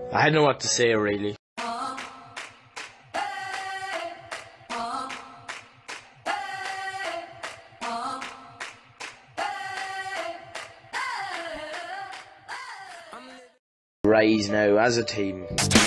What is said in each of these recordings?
I don't know what to say, really. Rays now as a team.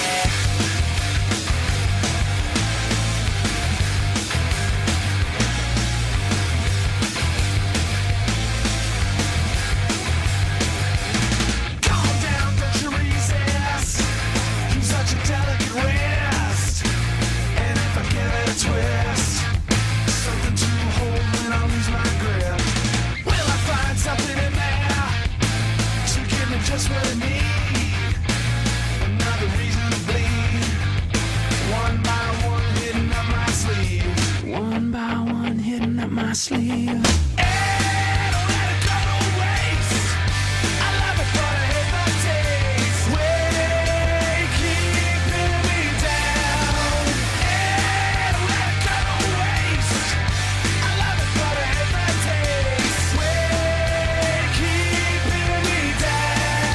Just what I need, another reason to bleed. One by one, hitting up my sleeve. One by one, hitting up my sleeve. Hey, don't let it go to waste. I love it, but I hate the taste. Way keeping me down. Hey, don't let it go to waste. I love it, but I hate the taste. Way keeping me down.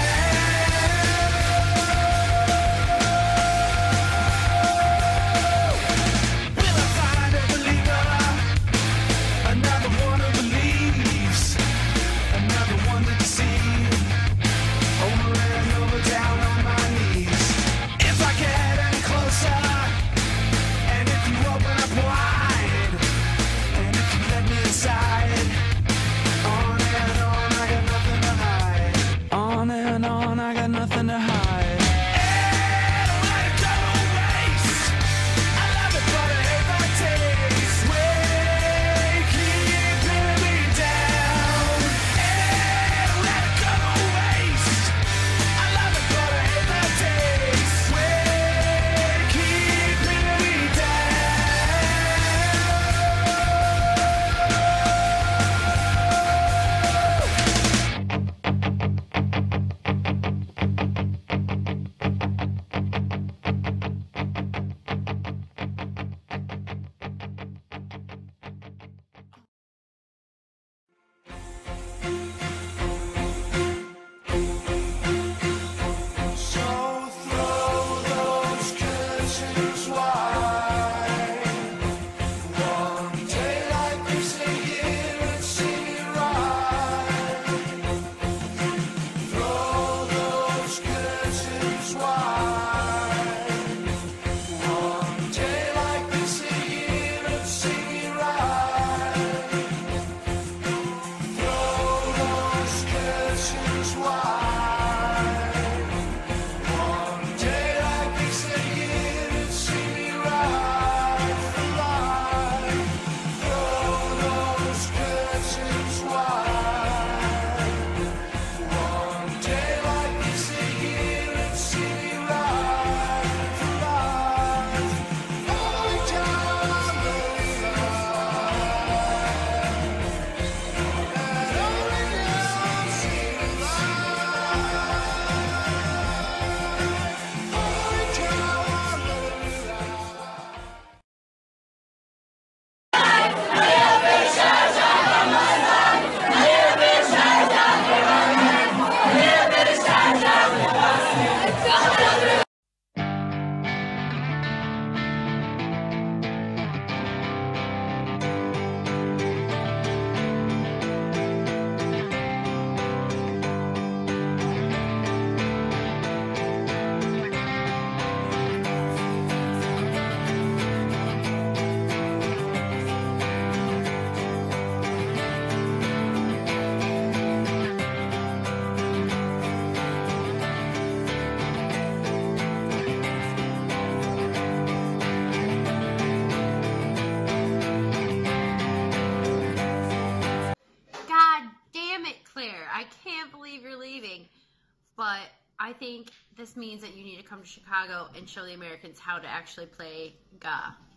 I can't believe you're leaving. But I think this means that you need to come to Chicago and show the Americans how to actually play Ga.